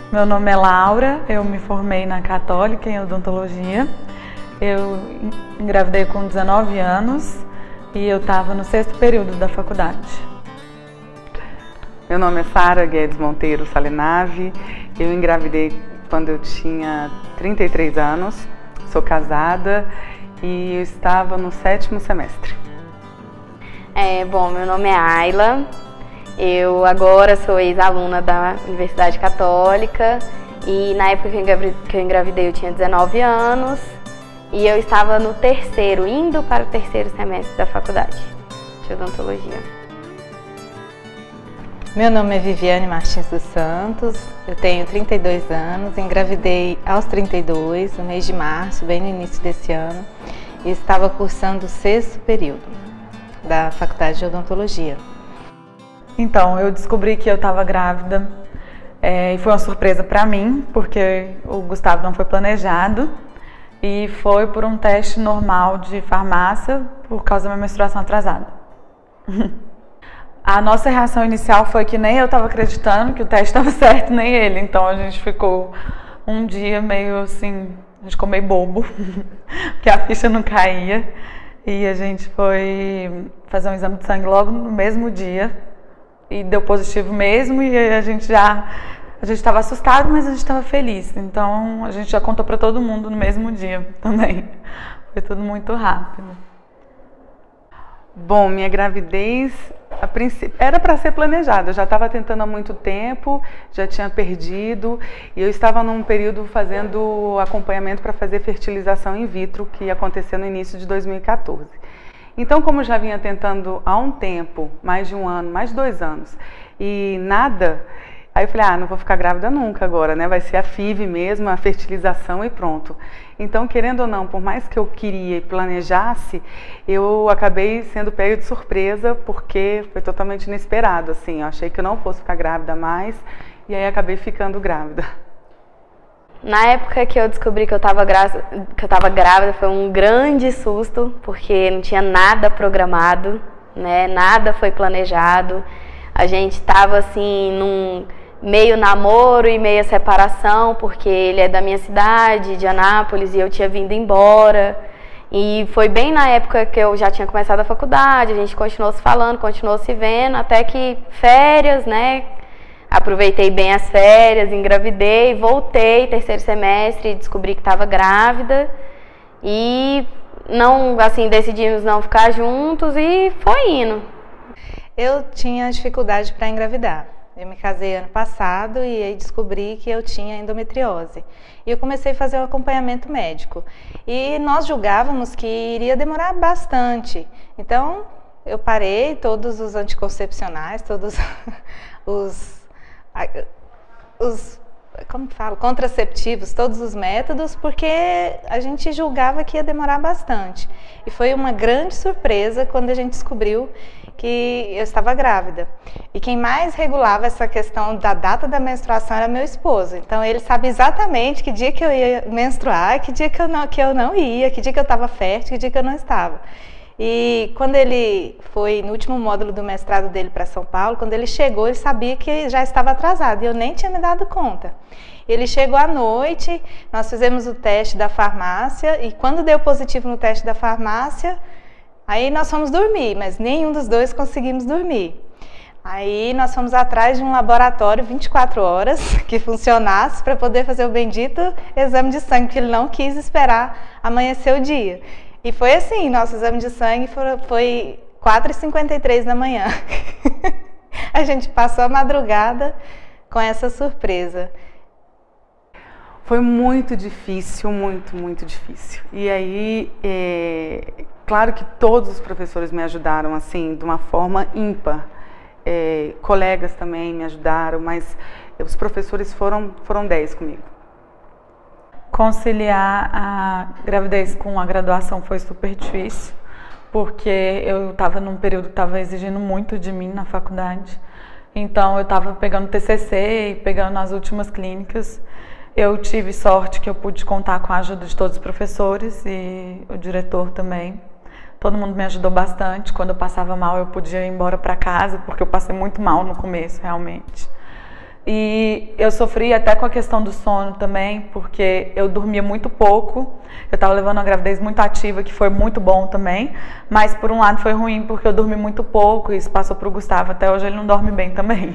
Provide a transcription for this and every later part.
Meu nome é Laura, eu me formei na Católica em odontologia. Eu engravidei com 19 anos e eu estava no 6º período da faculdade. Meu nome é Sara Guedes Monteiro Salinave, eu engravidei quando eu tinha 33 anos, sou casada e eu estava no 7º semestre. Bom, meu nome é Ayla, eu agora sou ex-aluna da Universidade Católica e na época que eu engravidei eu tinha 19 anos e eu estava no indo para o 3º semestre da faculdade de odontologia. Meu nome é Viviane Martins dos Santos, eu tenho 32 anos, engravidei aos 32, no mês de março, bem no início desse ano, e estava cursando o 6º período da Faculdade de Odontologia. Então, eu descobri que eu estava grávida e foi uma surpresa para mim, porque o Gustavo não foi planejado e foi por um teste normal de farmácia por causa da minha menstruação atrasada. A nossa reação inicial foi que nem eu estava acreditando que o teste estava certo, nem ele. Então a gente ficou um dia meio assim, a gente ficou meio bobo, porque a ficha não caía. E a gente foi fazer um exame de sangue logo no mesmo dia e deu positivo mesmo. E a gente estava assustado, mas a gente estava feliz. Então a gente já contou para todo mundo no mesmo dia também. Foi tudo muito rápido. Bom, minha gravidez a princípio era para ser planejada, eu já estava tentando há muito tempo, já tinha perdido e eu estava num período fazendo acompanhamento para fazer fertilização in vitro que ia acontecer no início de 2014. Então, como eu já vinha tentando há um tempo, mais de um ano, mais de 2 anos, e nada, aí eu falei, não vou ficar grávida nunca agora, né? Vai ser a FIV mesmo, a fertilização e pronto. Então, querendo ou não, por mais que eu queria e planejasse, eu acabei sendo pega de surpresa, porque foi totalmente inesperado, assim. Eu achei que eu não fosse ficar grávida mais, e aí acabei ficando grávida. Na época que eu descobri que eu estava grávida, foi um grande susto, porque não tinha nada programado, né? Nada foi planejado. A gente estava assim, meio namoro e meia separação, porque ele é da minha cidade, de Anápolis, e eu tinha vindo embora. E foi bem na época que eu já tinha começado a faculdade, a gente continuou se falando, continuou se vendo, até que férias, né? Aproveitei bem as férias, engravidei, voltei 3º semestre, descobri que estava grávida e decidimos não ficar juntos e foi indo. Eu tinha dificuldade para engravidar. Eu me casei ano passado e aí descobri que eu tinha endometriose. E eu comecei a fazer um acompanhamento médico. E nós julgávamos que iria demorar bastante. Então, eu parei todos os anticoncepcionais, todos os contraceptivos, todos os métodos, porque a gente julgava que ia demorar bastante. E foi uma grande surpresa quando a gente descobriu que eu estava grávida. E quem mais regulava essa questão da data da menstruação era meu esposo. Então ele sabe exatamente que dia que eu ia menstruar, que dia que eu não ia, que dia que eu estava fértil, que dia que eu não estava. E quando ele foi no último módulo do mestrado dele para São Paulo, quando ele chegou, ele sabia que já estava atrasado e eu nem tinha me dado conta. Ele chegou à noite, nós fizemos o teste da farmácia e quando deu positivo no teste da farmácia, aí nós fomos dormir, mas nenhum dos dois conseguimos dormir. Aí nós fomos atrás de um laboratório 24 horas que funcionasse para poder fazer o bendito exame de sangue, porque ele não quis esperar amanhecer o dia. E foi assim, nosso exame de sangue foi 4h53 da manhã. A gente passou a madrugada com essa surpresa. Foi muito difícil, muito difícil. E aí, claro que todos os professores me ajudaram assim, de uma forma ímpar. Colegas também me ajudaram, mas os professores foram 10 comigo. Conciliar a gravidez com a graduação foi super difícil, porque eu estava num período que estava exigindo muito de mim na faculdade. Então eu estava pegando TCC e pegando as últimas clínicas. Eu tive sorte que eu pude contar com a ajuda de todos os professores e o diretor também. Todo mundo me ajudou bastante. Quando eu passava mal, eu podia ir embora para casa, porque eu passei muito mal no começo, realmente. E eu sofri até com a questão do sono também, porque eu dormia muito pouco. Eu estava levando uma gravidez muito ativa, que foi muito bom também. Mas por um lado foi ruim, porque eu dormi muito pouco. E isso passou para o Gustavo. Até hoje ele não dorme bem também.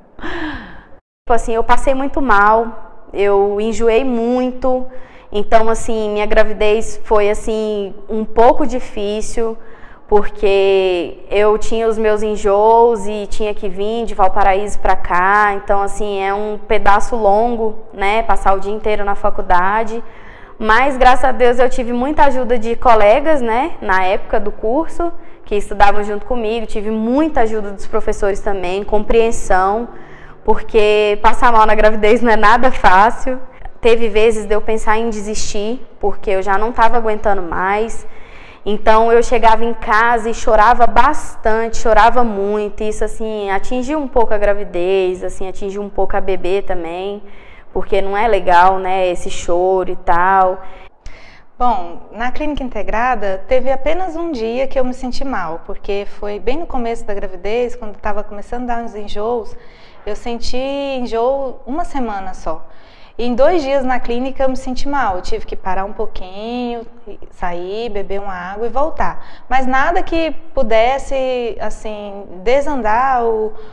Tipo assim, eu passei muito mal. Eu enjoei muito. Então, assim, minha gravidez foi, assim, um pouco difícil. Porque eu tinha os meus enjoos e tinha que vir de Valparaíso para cá, então assim, é um pedaço longo, né, passar o dia inteiro na faculdade, mas graças a Deus eu tive muita ajuda de colegas, né, na época do curso, que estudavam junto comigo, tive muita ajuda dos professores também, compreensão, porque passar mal na gravidez não é nada fácil. Teve vezes de eu pensar em desistir, porque eu já não estava aguentando mais. Então eu chegava em casa e chorava bastante, chorava muito. Isso assim atingiu um pouco a gravidez, assim atingiu um pouco a bebê também, porque não é legal, né, esse choro e tal. Bom, na clínica integrada teve apenas um dia que eu me senti mal, porque foi bem no começo da gravidez, quando estava começando a dar uns enjoos, eu senti enjoo uma semana só. E em 2 dias na clínica eu me senti mal, eu tive que parar um pouquinho, sair, beber uma água e voltar. Mas nada que pudesse, assim, desandar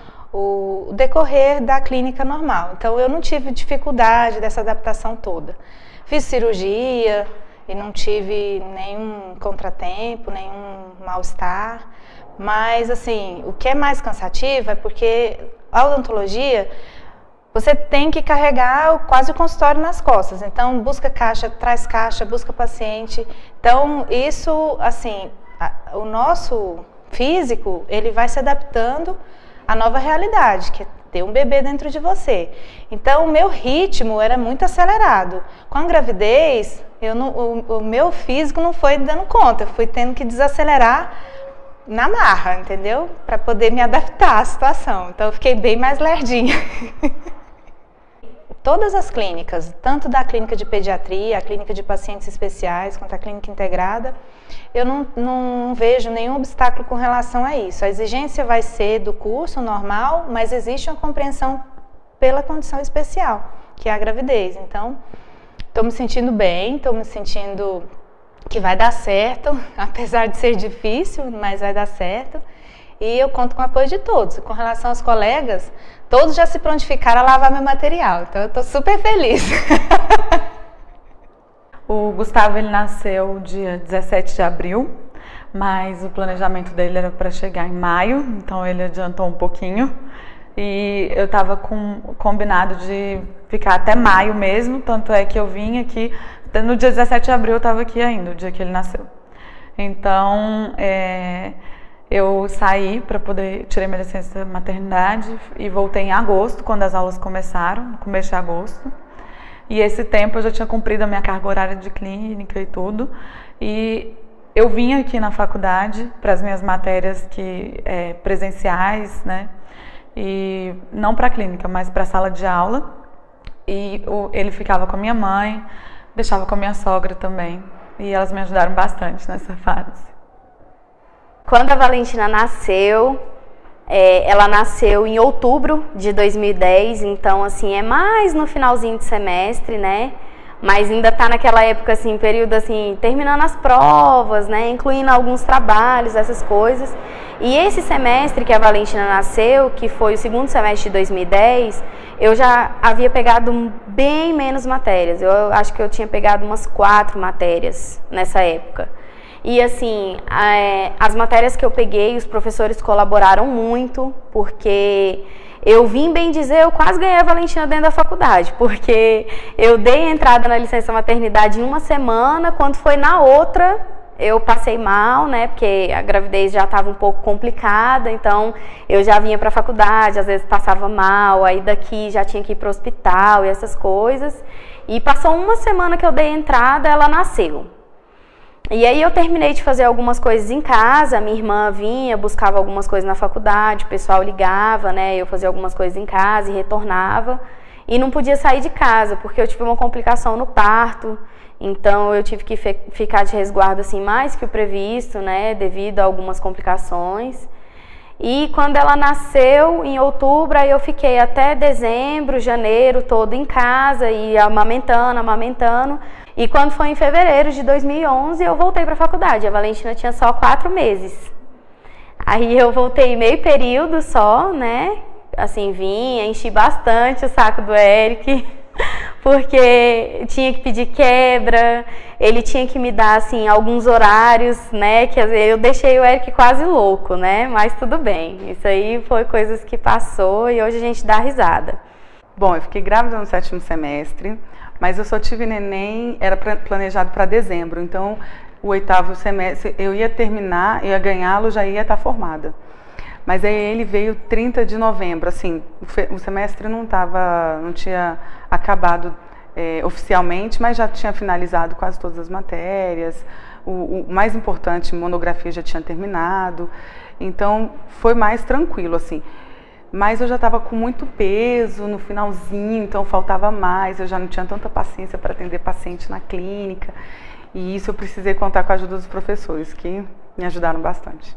o decorrer da clínica normal. Então eu não tive dificuldade dessa adaptação toda. Fiz cirurgia e não tive nenhum contratempo, nenhum mal-estar. Mas, assim, o que é mais cansativo é porque a odontologia... Você tem que carregar quase o consultório nas costas. Então, busca caixa, traz caixa, busca paciente. Então, isso, assim, o nosso físico, ele vai se adaptando à nova realidade, que é ter um bebê dentro de você. Então, o meu ritmo era muito acelerado. Com a gravidez, o meu físico não foi dando conta. Eu fui tendo que desacelerar na marra, entendeu? Para poder me adaptar à situação. Então, eu fiquei bem mais lerdinha. Todas as clínicas, tanto da clínica de pediatria, a clínica de pacientes especiais, quanto a clínica integrada, eu não vejo nenhum obstáculo com relação a isso. A exigência vai ser do curso normal, mas existe uma compreensão pela condição especial, que é a gravidez. Então, estou me sentindo bem, estou me sentindo que vai dar certo, apesar de ser difícil, mas vai dar certo. E eu conto com o apoio de todos. Com relação aos colegas, todos já se prontificaram a lavar meu material. Então, eu estou super feliz. O Gustavo, ele nasceu dia 17 de abril, mas o planejamento dele era para chegar em maio, então ele adiantou um pouquinho. E eu estava combinado de ficar até maio mesmo, tanto é que eu vim aqui, no dia 17 de abril eu estava aqui ainda, o dia que ele nasceu. Então, eu saí para poder, tirei minha licença maternidade e voltei em agosto, quando as aulas começaram, no começo de agosto. E esse tempo eu já tinha cumprido a minha carga horária de clínica e tudo. E eu vim aqui na faculdade para as minhas matérias presenciais, né? E não para a clínica, mas para a sala de aula. E ele ficava com a minha mãe, deixava com a minha sogra também. E elas me ajudaram bastante nessa fase. Quando a Valentina nasceu, ela nasceu em outubro de 2010, então assim, é mais no finalzinho de semestre, né? Mas ainda tá naquela época, assim, período assim, terminando as provas, né? Incluindo alguns trabalhos, essas coisas. E esse semestre que a Valentina nasceu, que foi o segundo semestre de 2010, eu já havia pegado bem menos matérias. Eu acho que eu tinha pegado umas 4 matérias nessa época. E assim, as matérias que eu peguei, os professores colaboraram muito, porque eu vim bem dizer, eu quase ganhei a Valentina dentro da faculdade, porque eu dei entrada na licença maternidade em uma semana, quando foi na outra, eu passei mal, né, porque a gravidez já estava um pouco complicada, então eu já vinha para a faculdade, às vezes passava mal, aí daqui já tinha que ir para o hospital e essas coisas, e passou uma semana que eu dei entrada, ela nasceu. E aí eu terminei de fazer algumas coisas em casa, minha irmã vinha, buscava algumas coisas na faculdade, o pessoal ligava, né, eu fazia algumas coisas em casa e retornava, e não podia sair de casa, porque eu tive uma complicação no parto, então eu tive que ficar de resguardo assim mais que o previsto, né, devido a algumas complicações. E quando ela nasceu, em outubro, aí eu fiquei até dezembro, janeiro, todo em casa, e amamentando. E quando foi em fevereiro de 2011, eu voltei para a faculdade. A Valentina tinha só 4 meses. Aí eu voltei meio período só, né? Assim, vim, enchi bastante o saco do Eric, porque tinha que pedir quebra, ele tinha que me dar, assim, alguns horários, né? Que às vezes eu deixei o Eric quase louco, né? Mas tudo bem, isso aí foi coisas que passou e hoje a gente dá risada. Bom, eu fiquei grávida no 7º semestre, mas eu só tive neném, era planejado para dezembro, então o 8º semestre eu ia terminar, eu ia ganhá-lo, já ia estar formada. Mas aí ele veio 30 de novembro, assim, o semestre não tinha acabado oficialmente, mas já tinha finalizado quase todas as matérias, o mais importante, monografia, já tinha terminado, então foi mais tranquilo, assim. Mas eu já estava com muito peso no finalzinho, então faltava mais, eu já não tinha tanta paciência para atender paciente na clínica, e isso eu precisei contar com a ajuda dos professores, que me ajudaram bastante.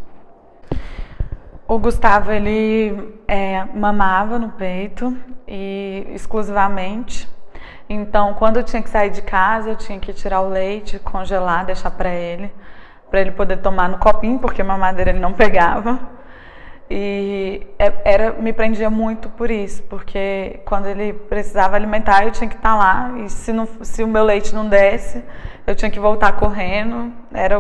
O Gustavo, ele mamava no peito e exclusivamente. Então, quando eu tinha que sair de casa, eu tinha que tirar o leite, congelar, deixar para ele poder tomar no copinho, porque a mamadeira ele não pegava. E me prendia muito por isso, porque quando ele precisava alimentar, eu tinha que estar lá. E se o meu leite não desse, eu tinha que voltar correndo. Era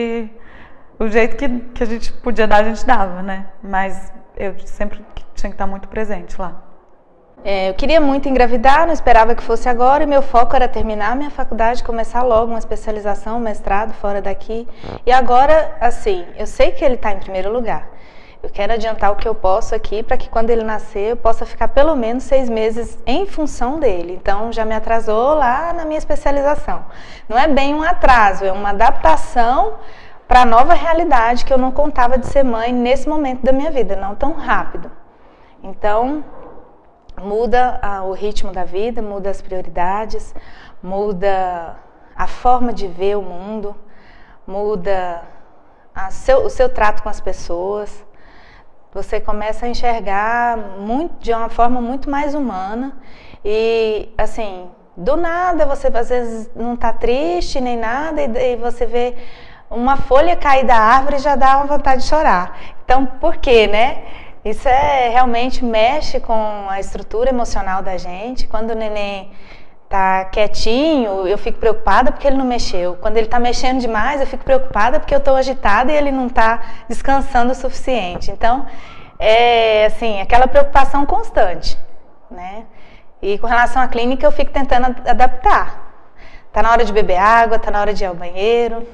o jeito que a gente podia dar, a gente dava, né? Mas eu sempre tinha que estar muito presente lá. Eu queria muito engravidar, não esperava que fosse agora, e meu foco era terminar minha faculdade, começar logo uma especialização, um mestrado fora daqui. E agora, assim, eu sei que ele está em primeiro lugar. Eu quero adiantar o que eu posso aqui, para que quando ele nascer, eu possa ficar pelo menos 6 meses em função dele. Então, já me atrasou lá na minha especialização. Não é bem um atraso, é uma adaptação para a nova realidade que eu não contava de ser mãe nesse momento da minha vida, não tão rápido. Então, muda o ritmo da vida, muda as prioridades, muda a forma de ver o mundo, muda o seu trato com as pessoas. Você começa a enxergar de uma forma muito mais humana e, assim, do nada você às vezes não está triste nem nada e você vê uma folha cair da árvore e já dá uma vontade de chorar. Então, por quê, né? Isso realmente mexe com a estrutura emocional da gente. Quando o neném tá quietinho, eu fico preocupada porque ele não mexeu. Quando ele tá mexendo demais, eu fico preocupada porque eu tô agitada e ele não tá descansando o suficiente. Então, assim, aquela preocupação constante, né? E com relação à clínica, eu fico tentando adaptar. Tá na hora de beber água, tá na hora de ir ao banheiro.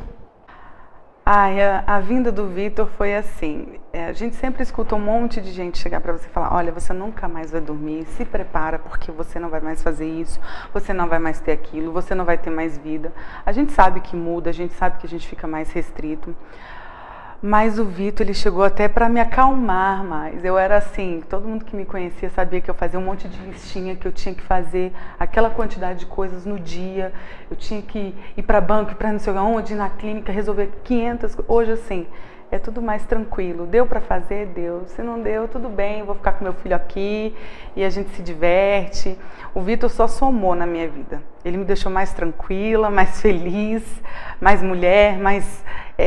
A vinda do Vitor foi assim, a gente sempre escuta um monte de gente chegar para você e falar, olha, você nunca mais vai dormir, se prepara porque você não vai mais fazer isso, você não vai mais ter aquilo, você não vai ter mais vida. A gente sabe que muda, a gente sabe que a gente fica mais restrito, mas o Vitor, ele chegou até para me acalmar mais. Eu era assim, todo mundo que me conhecia sabia que eu fazia um monte de listinha, que eu tinha que fazer aquela quantidade de coisas no dia, eu tinha que ir para banco, ir para não sei onde, ir na clínica, resolver 500 coisas. Hoje, assim, é tudo mais tranquilo. Deu para fazer? Deu. Se não deu, tudo bem, vou ficar com meu filho aqui e a gente se diverte. O Vitor só somou na minha vida. Ele me deixou mais tranquila, mais feliz, mais mulher, mais...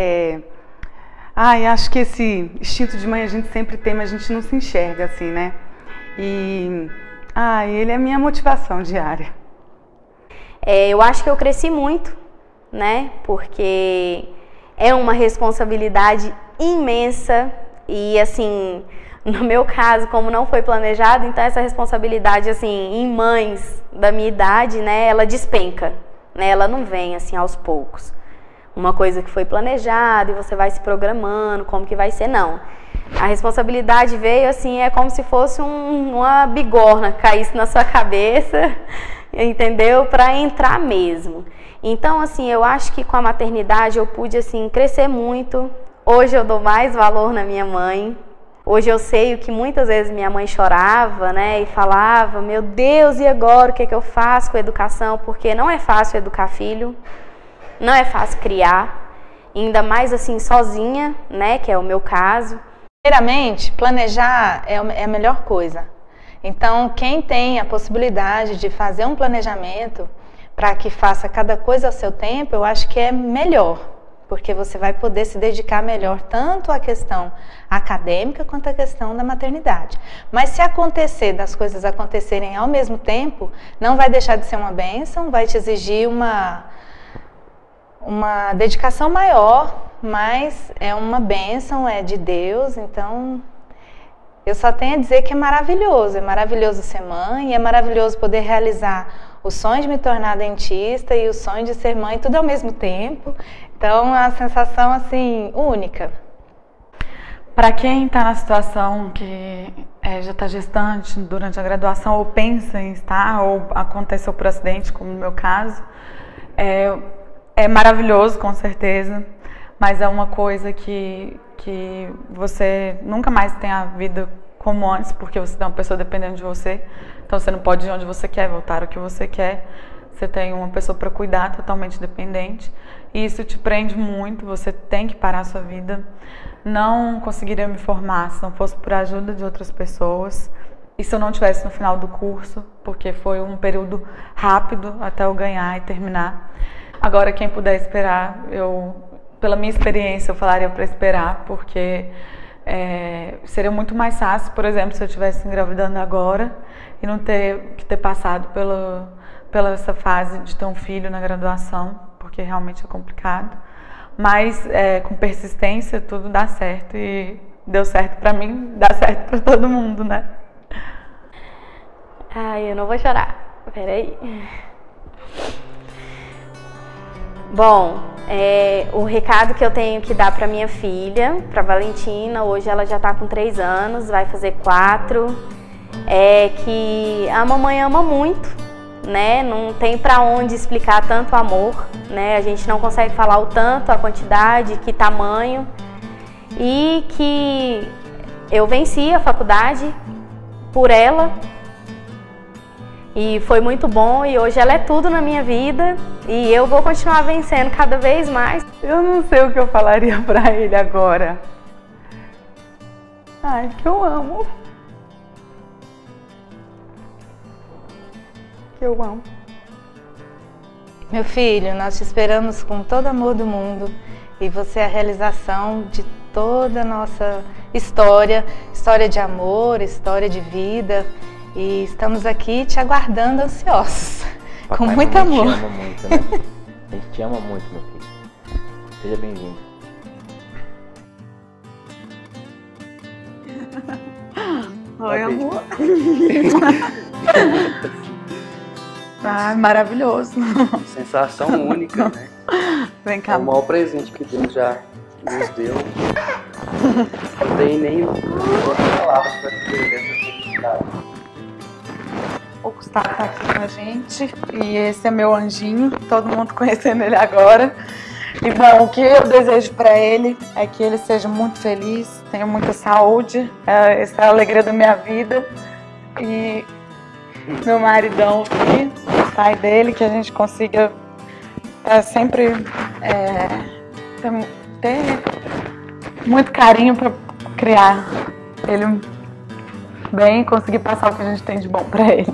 acho que esse instinto de mãe a gente sempre tem, mas a gente não se enxerga assim, né? E ele é a minha motivação diária. Eu acho que eu cresci muito, né? Porque é uma responsabilidade imensa e, assim, no meu caso, como não foi planejado, então essa responsabilidade, assim, em mães da minha idade, né, ela despenca, né? Ela não vem, assim, aos poucos. Uma coisa que foi planejada e você vai se programando, como que vai ser, não. A responsabilidade veio assim, é como se fosse uma bigorna que caísse na sua cabeça, entendeu? Para entrar mesmo. Então, assim, eu acho que com a maternidade eu pude, assim, crescer muito. Hoje eu dou mais valor na minha mãe. Hoje eu sei o que muitas vezes minha mãe chorava, né? E falava, meu Deus, e agora? O que é que eu faço com a educação? Porque não é fácil educar filho. Não é fácil criar, ainda mais assim sozinha, né, que é o meu caso. Primeiramente, planejar é a melhor coisa. Então, quem tem a possibilidade de fazer um planejamento para que faça cada coisa ao seu tempo, eu acho que é melhor, porque você vai poder se dedicar melhor tanto à questão acadêmica quanto à questão da maternidade. Mas se acontecer, das coisas acontecerem ao mesmo tempo, não vai deixar de ser uma bênção, vai te exigir uma dedicação maior, mas é uma bênção, é de Deus, então eu só tenho a dizer que é maravilhoso ser mãe, é maravilhoso poder realizar o sonho de me tornar dentista e o sonho de ser mãe, tudo ao mesmo tempo. Então, é uma sensação, assim, única. Para quem está na situação que já está gestante durante a graduação, ou pensa em estar, ou aconteceu por acidente, como no meu caso, é maravilhoso, com certeza, mas é uma coisa que você nunca mais tem a vida como antes, porque você é uma pessoa dependendo de você, então você não pode ir onde você quer, voltar o que você quer, você tem uma pessoa para cuidar, totalmente dependente, e isso te prende muito, você tem que parar a sua vida. Não conseguiria me formar se não fosse por ajuda de outras pessoas, e se eu não estivesse no final do curso, porque foi um período rápido até eu ganhar e terminar. Agora, quem puder esperar, pela minha experiência, eu falaria para esperar, porque seria muito mais fácil, por exemplo, se eu estivesse engravidando agora e não ter que ter passado pela essa fase de ter um filho na graduação, porque realmente é complicado. Mas com persistência tudo dá certo, e deu certo para mim, dá certo para todo mundo, né? Ai, eu não vou chorar. Peraí. Bom, o recado que eu tenho que dar para minha filha, para Valentina, hoje ela já está com 3 anos, vai fazer 4, é que a mamãe ama muito, né? Não tem para onde explicar tanto amor, né? A gente não consegue falar o tanto, a quantidade, que tamanho, e que eu venci a faculdade por ela. E foi muito bom, e hoje ela é tudo na minha vida, e eu vou continuar vencendo cada vez mais. Eu não sei o que eu falaria pra ele agora. Ai, que eu amo. Que eu amo. Meu filho, nós te esperamos com todo amor do mundo, e você é a realização de toda a nossa história de amor, história de vida. E estamos aqui te aguardando ansiosos, com muito amor. A gente te ama muito, né? A gente te ama muito, meu filho. Seja bem-vindo. Oi, amor. Ah, maravilhoso. Sensação única, né? Vem cá. É o maior presente que Deus já nos deu. Não tem nem outras palavras para descrever essa felicidade. O Gustavo tá aqui com a gente, e esse é meu anjinho, todo mundo conhecendo ele agora. E bom, o que eu desejo para ele é que ele seja muito feliz, tenha muita saúde, essa é a alegria da minha vida. E meu maridão aqui, o pai dele, que a gente consiga sempre ter muito carinho para criar ele bem, conseguir passar o que a gente tem de bom pra ele.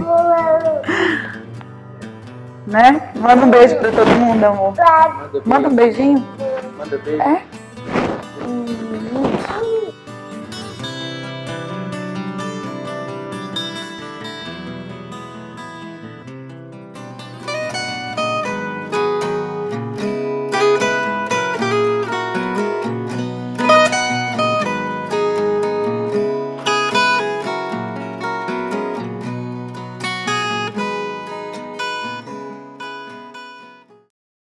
Né? Manda um beijo pra todo mundo, amor. Manda um beijinho. Manda beijo. É?